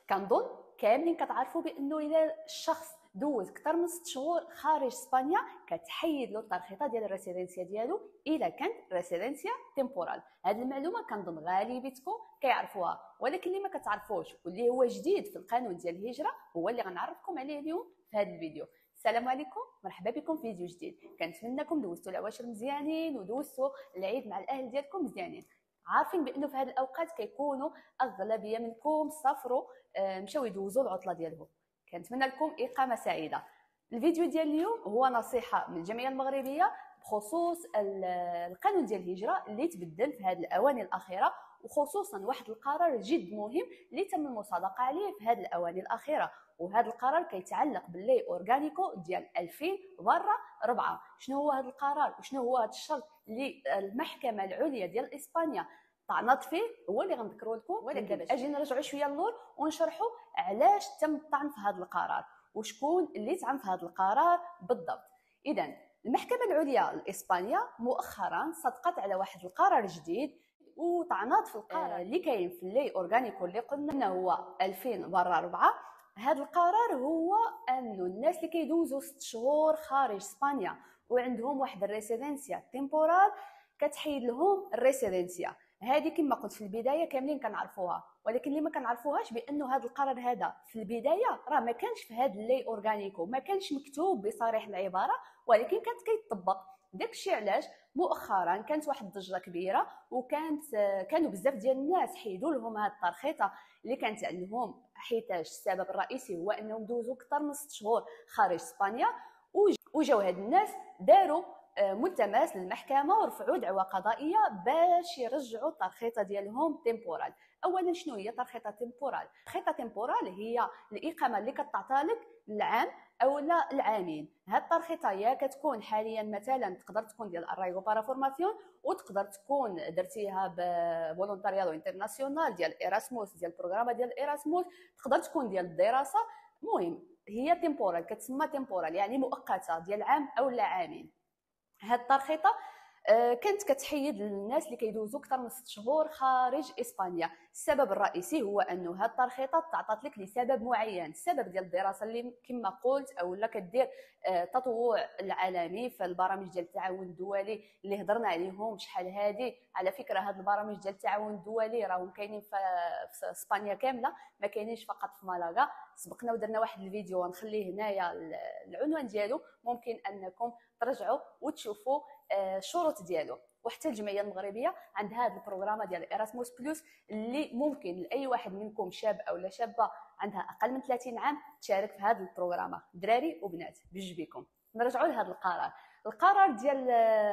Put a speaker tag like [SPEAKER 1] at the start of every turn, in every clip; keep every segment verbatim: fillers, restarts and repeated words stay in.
[SPEAKER 1] كنظن كاملين كتعرفوا بانه اذا الشخص دوز اكثر من ست شهور خارج اسبانيا كتحيد له الترخيصه ديال الريسيدنسيا ديالو الا كانت ريسيدنسيا تيمبورال. هذه المعلومه كنظن غالبيتكم كيعرفوها، ولكن اللي ما كتعرفوش واللي هو جديد في القانون ديال الهجره هو اللي غنعرفكم عليه اليوم في هذا الفيديو. السلام عليكم، مرحبا بكم في فيديو جديد. كنتمنىكم دوزتوا العواشر مزيانين ودوزتوا العيد مع الاهل ديالكم مزيانين. عارفين بانه في هذه الاوقات كيكونوا اغلبيه منكم سافروا مشاو يدوزوا العطله ديالهم. كنتمنى لكم اقامه سعيده. الفيديو ديال اليوم هو نصيحه من الجمعيه المغربيه بخصوص القانون ديال الهجره اللي تبدل في هذه الاواني الاخيره، وخصوصا واحد القرار جد مهم اللي تم المصادقه عليه في هذه الاواني الاخيره، وهذا القرار كيتعلق باللي اورغانيكو ديال ألفين برا أربعة. شنو هو هذا القرار وشنو هو هذا الشرط اللي المحكمه العليا ديال اسبانيا طعنت فيه هو اللي غنذكروا لكم. ولكن اجي نرجعوا شويه للور ونشرحوا علاش تم الطعن في هذا القرار وشكون اللي طعن في هذا القرار بالضبط. اذا المحكمه العليا الاسبانيه مؤخرا صدقت على واحد القرار جديد وطعنات في القرار اللي كاين في اللي اورغانيكو اللي قلنا انه هو ألفين برا أربعة. هذا القرار هو انه الناس اللي كيدوزوا ست شهور خارج اسبانيا وعندهم واحد الريسيدنسيا تيمبورال كتحيد لهم الريسيدنسيا. هذه كما قلت في البدايه كاملين كنعرفوها، ولكن اللي ما كنعرفوهاش بانه هذا القرار هذا في البدايه راه ما كانش في هذا اللي اورغانيكو، ما كانش مكتوب بصريح العباره، ولكن كانت كيطبق. داكشي علاش مؤخرا كانت واحد الضجه كبيره وكانت كانوا بزاف ديال الناس حيدوا لهم هذه الترخيصه اللي كانت عندهم، حيتاش السبب الرئيسي هو انهم دوزوا اكثر من ست شهور خارج اسبانيا. وجاو هاد الناس داروا ملتمس للمحكمه ورفعوا دعوى قضائيه باش يرجعوا الترخيصه ديالهم تيمبورال. اولا شنو هي ترخيصه تيمبورال؟ ترخيصه تيمبورال هي الاقامه اللي كتعطى لك العام او لا العامين. هاد الترخيصه هي كتكون حاليا مثلا تقدر تكون ديال ارايغو بارا فورماسيون، وتقدر تكون درتيها بفولونتاريادو انترناسيونال ديال ايراسموس ديال البروغرام ديال ايراسموس، تقدر تكون ديال الدراسه. المهم هي تيمبورال، كتسمى تيمبورال يعني مؤقته ديال عام او لا عامين. هاد الترخيصه كانت كتحيد للناس اللي كيدوزوا اكثر من ست شهور خارج اسبانيا. السبب الرئيسي هو انه هاد الترخيصه تعطات لك لسبب معين، السبب ديال الدراسه اللي كما قلت او لا كدير تطوع العالمي في البرامج ديال التعاون الدولي اللي هضرنا عليهم شحال هادي. على فكره هاد البرامج ديال التعاون الدولي راهم كاينين في اسبانيا كامله، ما كاينينش فقط في مالاغا. سبقنا ودرنا واحد الفيديو ونخليه هنايا العنوان ديالو، ممكن انكم ترجعوا وتشوفوا الشروط ديالو. وحتى الجمعيه المغربيه عندها هذا البروغرام ديال ايراسموس بلس اللي ممكن لاي واحد منكم شاب او لا شابه عندها اقل من ثلاثين عام تشارك في هذا البروغرام، دراري وبنات بجوج بكم. نرجعوا لهذا القرار. القرار ديال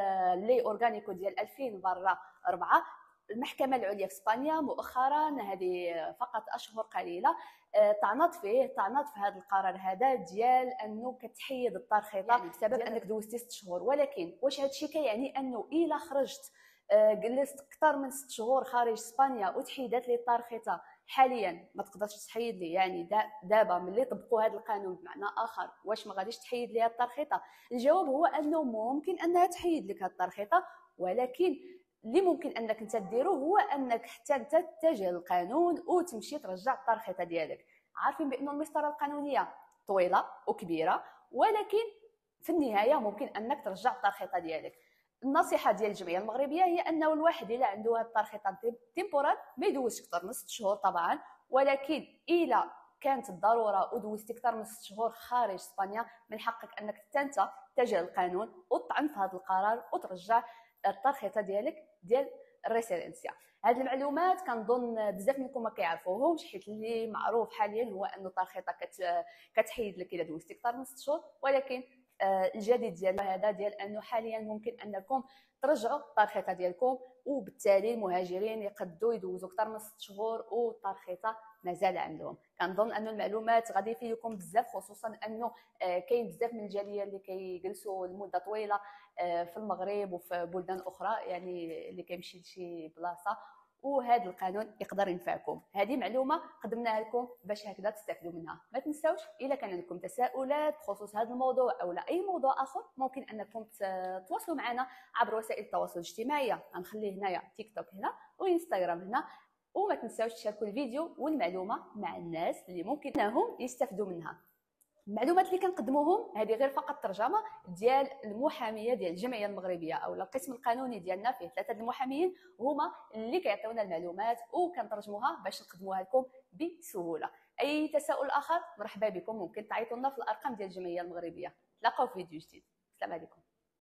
[SPEAKER 1] لي اورغانيكو ديال ألفين برا أربعة، المحكمه العليا في اسبانيا مؤخرا هذه فقط اشهر قليله طعنت فيه طعنت في هذا القرار هذا ديال انه كتحيد الترخيصه يعني بسبب انك دوزتي ست شهور. ولكن واش هذا الشيء كيعني انه الا خرجت جلست اكثر من ست شهور خارج اسبانيا وتحيدت لي الترخيصه حاليا ما تقدرش تحيد لي؟ يعني دابا ملي طبقوا هذا القانون بمعنى اخر واش ما غاديش تحيد لي الترخيصه؟ الجواب هو انه ممكن انها تحيد لك هذه الترخيصه، ولكن اللي ممكن انك انت ديرو هو انك حتى انت تتجه للقانون وتمشي ترجع الترخيصه ديالك. عارفين بانه المسطره القانونيه طويله وكبيره، ولكن في النهايه ممكن انك ترجع الترخيصه ديالك. النصيحه ديال الجمعيه المغربيه هي انه الواحد الا عنده هذه الترخيصه تيمبورال ما يدوزش اكثر من ست شهور طبعا، ولكن الا كانت الضروره ودوزتي اكثر من ست شهور خارج اسبانيا من حقك انك انت تتجه للقانون وتطعن في هذا القرار وترجع الترخيصه ديالك ديال الريسيدنسيا. هذه المعلومات كنظن بزاف منكم ما كيعرفوهمش، حيت اللي معروف حاليا هو انه الترخيصه كت... كتحيد لك الا دوزتي اكثر من ست شهور، ولكن الجديد ديال هذا ديال انه حاليا ممكن انكم ترجعوا الترخيصه ديالكم، وبالتالي المهاجرين يقدوا يدوزوا اكثر من ست شهور والترخيصه مازال عندهم. كنظن انه المعلومات غادي يفيدكم بزاف، خصوصا انه كاين بزاف من الجاليه اللي كيجلسوا لمده طويله في المغرب وفي بلدان اخرى، يعني اللي كيمشي لشي بلاصه، وهذا القانون يقدر ينفعكم. هذه معلومه قدمناها لكم باش هكذا تستافدوا منها. ما تنساوش الا كان عندكم تساؤلات بخصوص هذا الموضوع او لا اي موضوع اخر ممكن انكم تتواصلوا معنا عبر وسائل التواصل الاجتماعي. غنخليه هنايا تيك توك هنا وانستغرام هنا، وما تنساوش تشاركوا الفيديو والمعلومه مع الناس اللي ممكن انهم يستافدوا منها. المعلومات اللي كنقدموهم هذه غير فقط ترجمه ديال المحاميه ديال الجمعيه المغربيه او القسم القانوني ديالنا، فيه ثلاثه المحامين هما اللي كيعطيونا المعلومات وكنترجموها باش نقدموها لكم بسهوله. اي تساؤل اخر مرحبا بكم، ممكن تعيطوا لنا في الارقام ديال الجمعيه المغربيه. نتلاقاو في فيديو جديد. السلام عليكم.